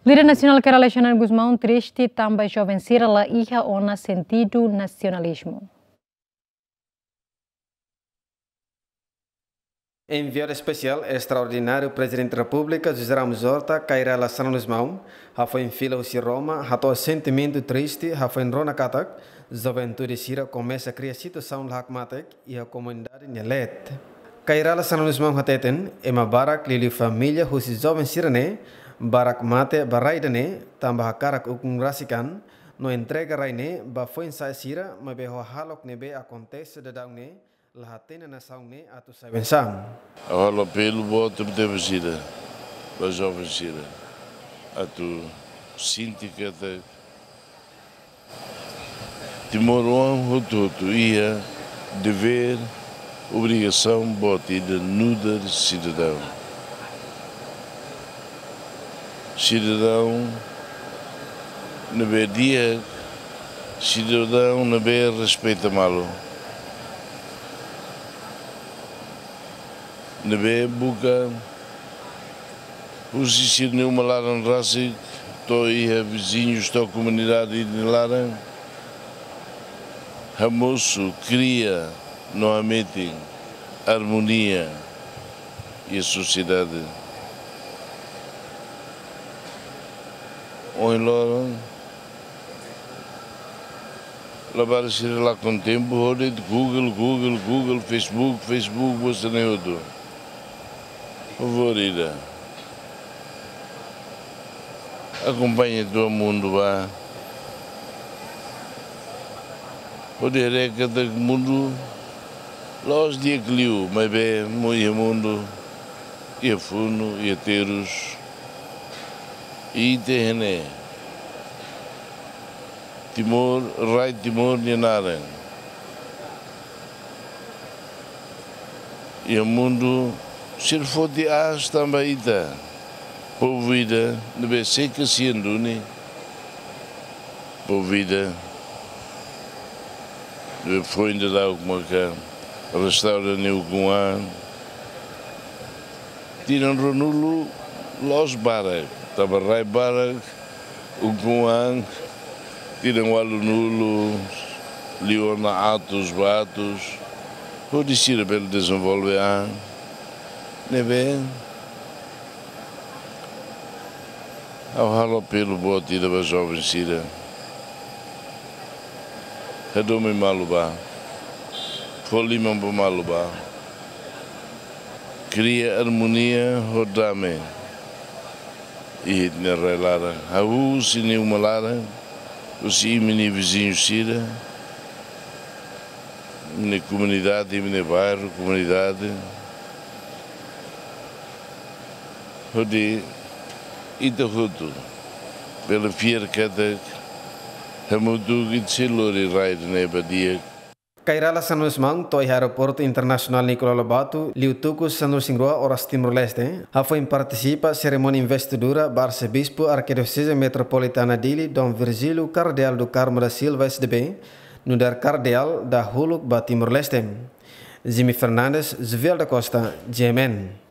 Líder nacional Cairala Xanan Guzmão triste também jovem Cirala hija ona sentido nacionalismo. Enviado especial extraordinário Presidente da República José Ramos Horta Cairala Xanan Guzmão foi em fila de Roma, o sentimento triste foi em Rona Katak, juventude Sira começa a criar situação de Hakmatek e a comunidade Nhelet. Cairala Xanan Guzmão hateten uma barak lili família os jovens Sirane barak mate baraidane tambah karak ukung rasikan no entrega raine ba foi ensaio Sira mas be halok nebe acontece de daune lahatena nação ne atu sabensam. Agora pelo voto de Sira, para jovem Sira, atu sindica de Timoruan Rototo ia dever obrigação botida nuda de cidadão. Cidadão não vê dia, cidadão não vê respeita malo. Não vê buca, os ensino nenhuma laran raça, estou aí vizinhos, estou comunidade de laran. Ramoso cria novamente harmonia e a sociedade. Hoje lá se lá com tempo, olha de Google, Facebook, você nem outro. Favorita. Acompanha todo mundo lá. O direito do mundo, os dias que liu, mas bem, muito mundo, e a fundo, e a teros. E tem Timor, Rai Timor, Ninaran. E o mundo, se for de as também está. Por vida, deve ser que se andune. Por vida, deve foi ainda dar alguma coisa. Restaurante algum ano. Tiram Ronulo, los barak. Tabarai barak, Uguang, tiram o alunulo, Leona atos, batos, pode ser para desenvolver a neve. Ao ralo pelo bote da jovem Sira, redome maluba, folimam para maluba, cria harmonia, rodame. E na relara, a se nenhuma lara, os imeni vizinhos Sira, na comunidade, no bairro, comunidade, onde Itahutu, pela fierca da Hamudu e de Silori Raid na Badia. Cairala Xanan Guzmão, toi aeroporto internacional Nicolau Lobato, Liutucus Sanur Singrua, Horas Timor-Leste, foi participa cerimônia investidura do arcebispo arquidiocese metropolitana Dili, Dom Virgílio Cardeal do Carmo da Silva SDB, no dar Cardeal da Huluk ba Timor-Leste. Jimmy Fernandes, Zuvel da Costa, Jemen.